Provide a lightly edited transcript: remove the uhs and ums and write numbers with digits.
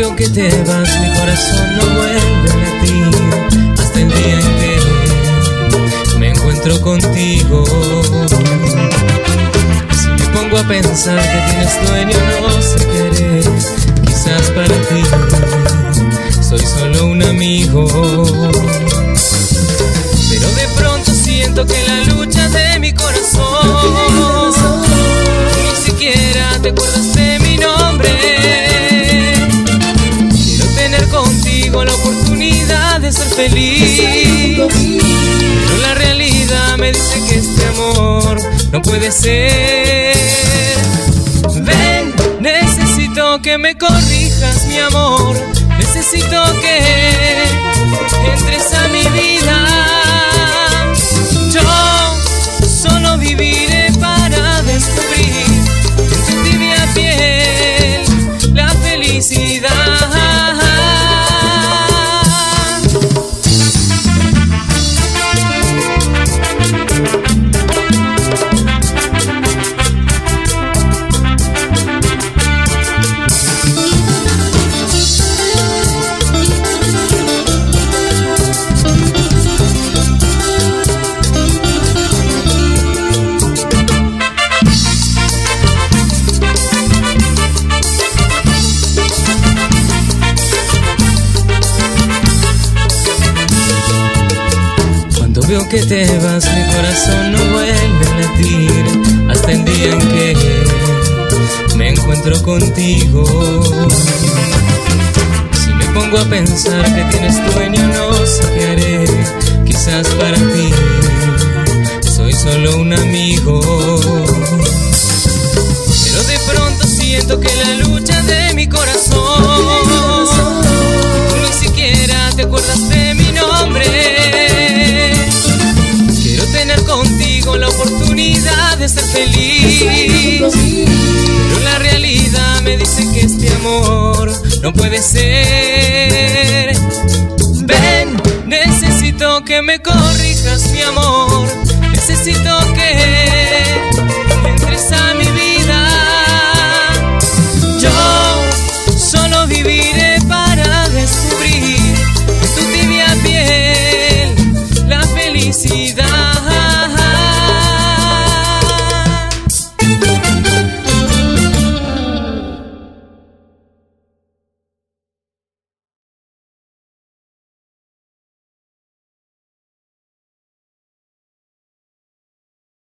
veo que te vas, mi corazón no vuelve a latir hasta el día en que me encuentro contigo. Si me pongo a pensar que tienes dueño, no sé qué haré. Quizás para ti soy solo un amigo, pero de pronto siento que la lucha de mi corazón ni siquiera te acuerdas de mi nombre. Quiero tener contigo la oportunidad de ser feliz, pero la realidad me dice que este amor no puede ser. Ven, necesito que me corrijas, mi amor. Necesito que entres a mi vida. Yo solo viviré para descubrir en tu tibia piel la felicidad. Veo que te vas, mi corazón no vuelve a latir hasta el día en que me encuentro contigo. Si me pongo a pensar que tienes dueño, no sé qué haré. Quizás para ti soy solo un amigo, pero de pronto siento que la lucha de mi corazón ni siquiera te acuerdas de mi nombre. Tener contigo la oportunidad de ser feliz, pero la realidad me dice que este amor no puede ser. Ven, necesito que me corrijas, mi amor.